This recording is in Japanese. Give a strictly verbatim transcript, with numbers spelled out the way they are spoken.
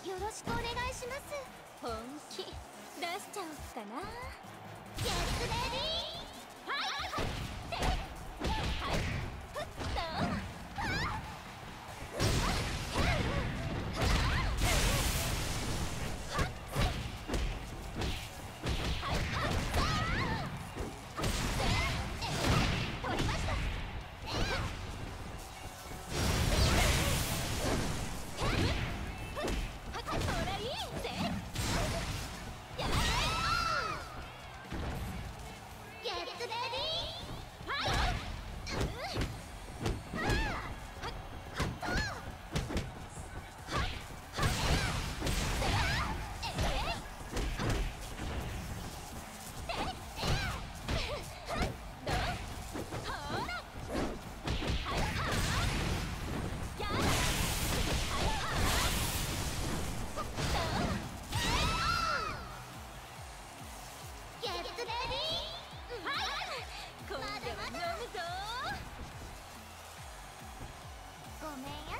よろしくお願いします。 本気出しちゃおっかな。 ゲッツレディーファイト。ではいふっと取りました。ほらいいぜ。やーゲッツレディーファイト。ゲッツレディーファイト。今度は飲むぞ。ごめんよ。